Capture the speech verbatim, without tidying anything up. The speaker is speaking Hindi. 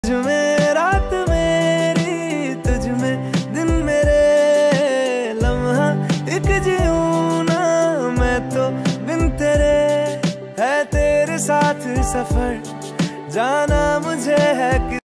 तुझ में रात मेरी, तुझ में दिन मेरे, लम्हा एक जीऊं ना मैं तो बिन तेरे। है तेरे साथ सफर, जाना मुझे है कि